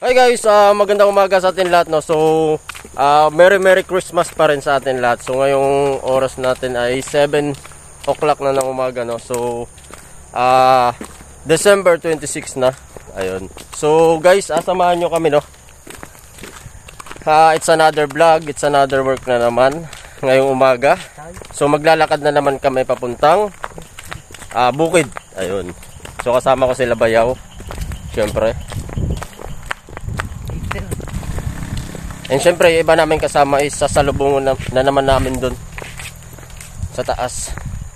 Hi guys, magandang umaga sa atin lahat, no. So, Merry Christmas pa rin sa atin lahat. So, ngayong oras natin ay 7 o'clock na ng umaga, no. So, December 26 na. Ayun. So, guys, samahan nyo kami, no. It's another vlog, it's another work na naman ngayong umaga. So, maglalakad na naman kami papuntang bukid. Ayun. So, kasama ko sila Bayaw. Syempre. And syempre, iba namin kasama is sasalubungan na naman namin dun sa taas.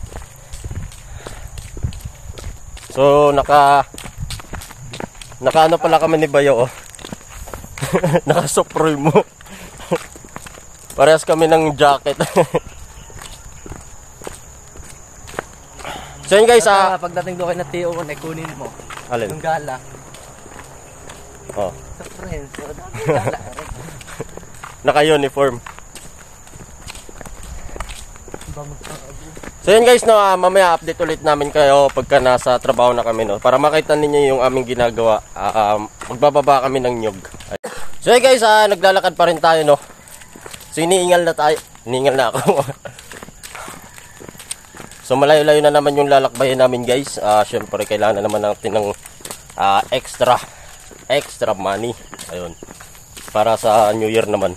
So, naka ano pala kami ni Bayo, oh. Naka-supreme mo. Parehas kami ng jacket. So yun guys, pagdating doon kay na Tio, kunin mo. Alin? Yung gala. Oh. Sa friends, so dami gala. Naka-uniform. So yun guys, no, mamaya update ulit namin kayo pagka nasa trabaho na kami, no, para makita ninyo yung aming ginagawa. Magbababa kami ng Niyog. So yun guys, naglalakad pa rin tayo, no. So iniingal na tayo. Iniingal na ako. So malayo-layo na naman yung lalakbayin namin guys. Syempre kailangan na naman natin ng extra money. Ayun. Para sa New Year naman.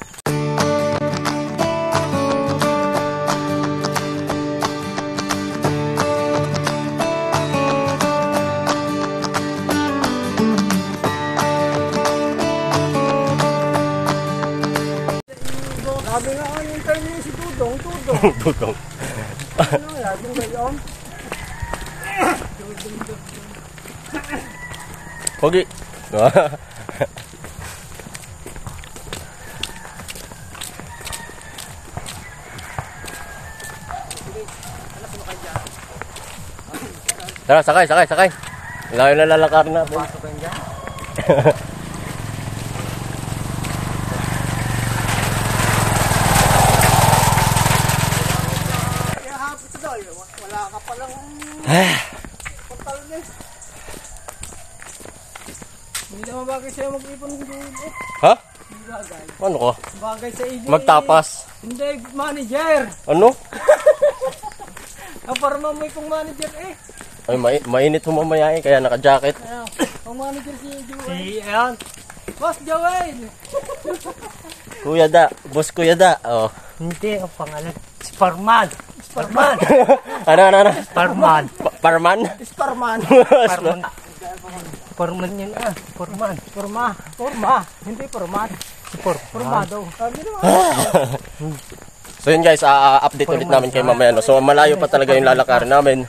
Sabi nga ang interview si Dudong. Dudong. Ano, laging gayon. Pogi. Tara, sakay. Layo na lalakar na. Pasok kayo dyan. Kaya hapon sa doy, wala ka palang pantalon. Hindi naman bagay sa'yo mag-ipon ng dulo. Ha? Hindi bagay. Ano ka? Bagay sa iyo. Magtapas. Hindi, manager. Ano? Para mamoy pong manager eh. Ay, mainit humamaya eh, kaya naka-jacket. Ang manager si Joel. Ayan. Boss Joel. Kuya Da, boss Kuya Da. Oh. Hindi, ang pangalan. Sparman. Ano? Sparman. Parman? Sparman. Parman yan ah. Forma. Hindi format. Forma daw. So yun guys, update ulit namin kayo mamaya, no? So malayo pa talaga yung lalakarin namin.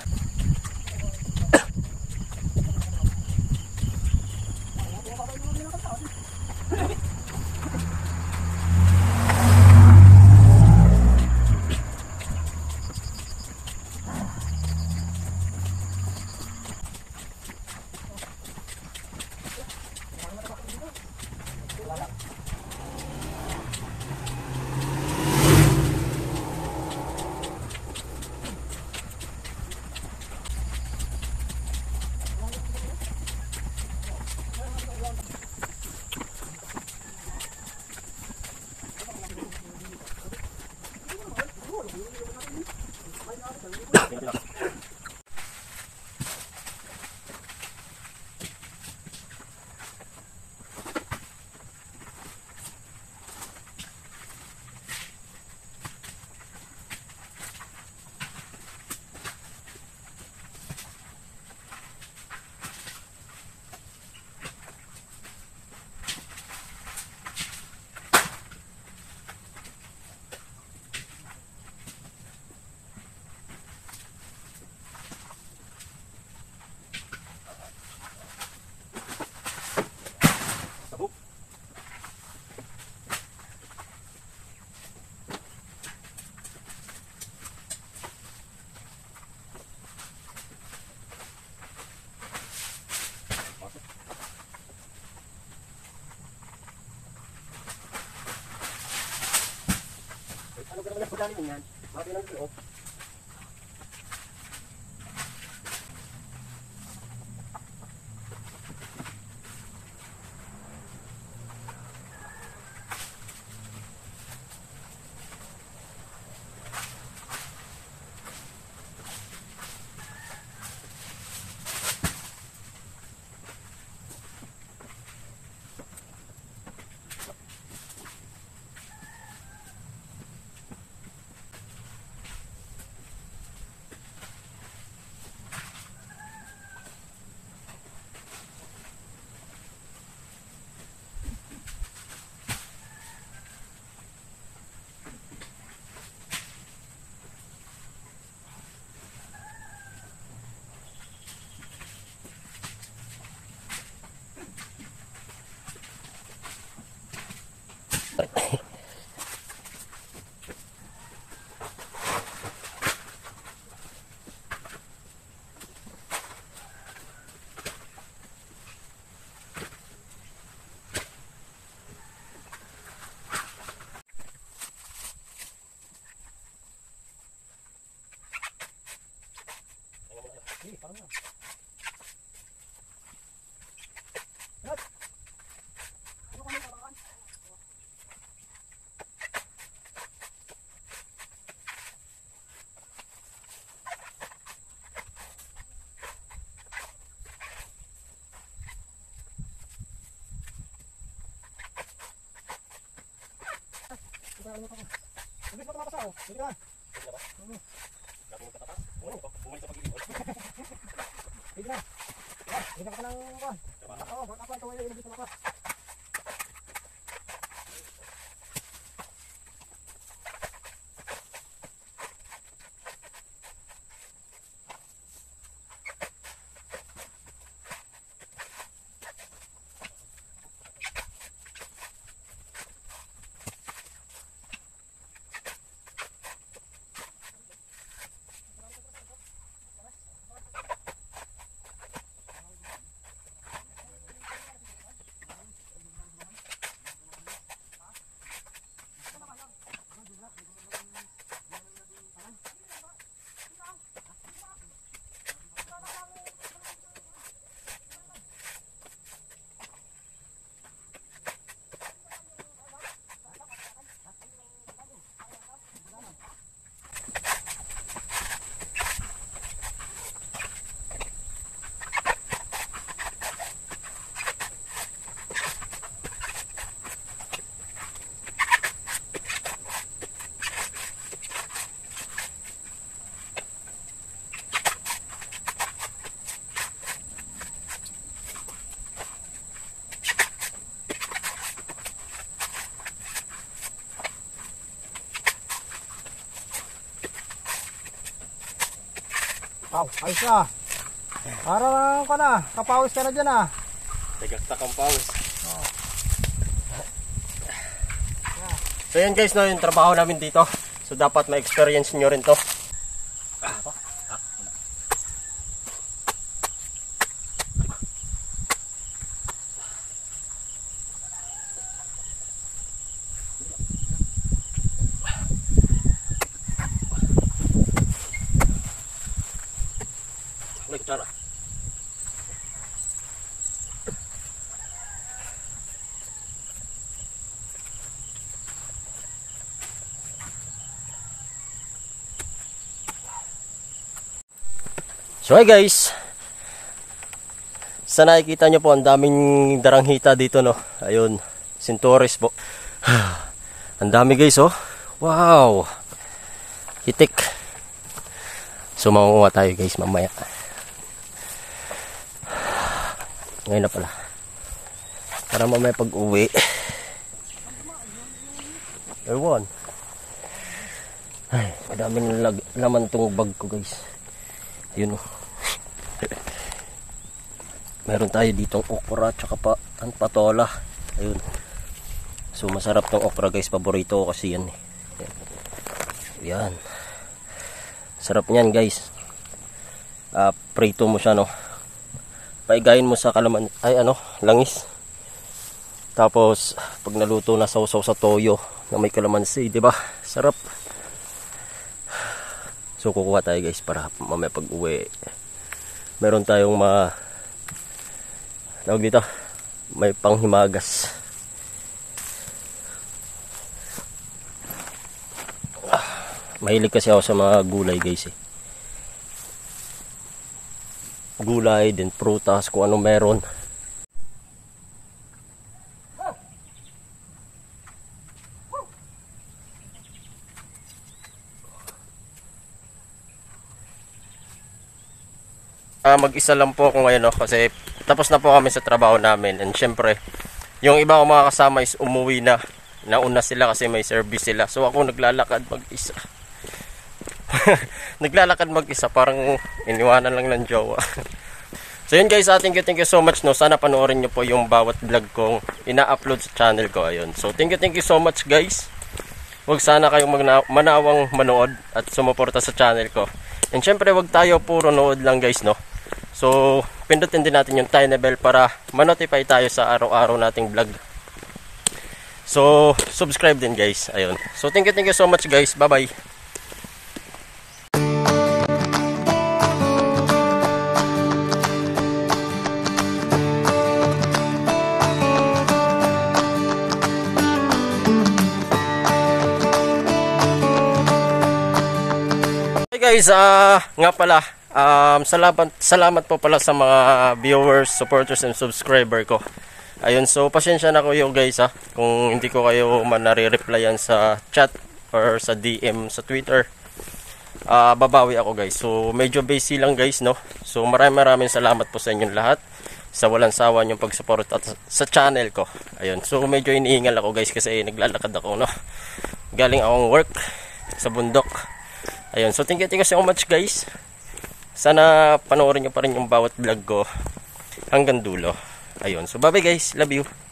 Pagkakalin yan, mati lang ito. Bilis mo tumapas ako. Bilis ka. Bilis na. Bilis ka ng kuhan. Oo, baka pa tuwala yung bilis tumapas. Wow, ayos na. Parang ka na, kapawis ka na dyan ah. Tagaktak ang pawis. So yan guys, no, yung trabaho namin dito. So dapat ma-experience nyo rin to. Cara. So hey guys, sa nakikita nyo po ang daming daranghita dito, no. Ayun, Centaurus po. Ang dami guys, oh. Wow, hitik. So makukuha tayo guys mamaya. Ngayon na pala. Para mamaya pag uwi. Ewan. Ay, madaming laman tong bag ko guys. Yun o. Meron tayo ditong okra tsaka patola. Ayun. So masarap tong okra guys. Paborito ko kasi yan eh. Yan. Sarap niyan guys. Prito mo siya, no. Paigayin mo sa langis. Tapos pag naluto na, sausaw sa toyo na may kalamansi, 'di ba? Sarap. So kukuha tayo guys para mamaya pag-uwi meron tayong tawag dito, may panghimagas. Mahilig kasi ako sa mga gulay guys eh. Gulay, din prutas, kung ano meron. Mag-isa lang po ako ngayon, no, kasi tapos na po kami sa trabaho namin. And syempre, yung iba kong mga kasama is umuwi na. Nauna sila kasi may service sila. So ako naglalakad mag-isa. Naglalakad mag-isa, parang iniwanan lang ng jowa. So So yun guys, thank you so much, no. Sana panoorin nyo po yung bawat vlog kong ina-upload sa channel ko. Ayun. So thank you so much guys. Huwag sana kayong manawang manood at sumuporta sa channel ko. And syempre huwag tayo puro nood lang guys, no. So pindutin din natin yung tiny bell para ma-notify tayo sa araw-araw nating vlog. So subscribe din guys. Ayun. So thank you so much guys. Bye bye. Guys, nga pala, salamat po pala sa mga viewers, supporters, and subscriber ko. Ayun, so pasensya na kayo guys kung hindi ko kayo nare-replyan sa chat or sa DM sa Twitter. Babawi ako guys. So medyo busy lang guys, no. So maraming salamat po sa inyong lahat sa walang sawa niyong pag-support at sa channel ko. Ayun, so medyo iniingal ako guys kasi naglalakad ako, no. Galing akong work sa bundok. Ayun, so thank you so much guys. Sana panoorin nyo pa rin yung bawat vlog ko hanggang dulo. Ayun, so bye bye guys, love you.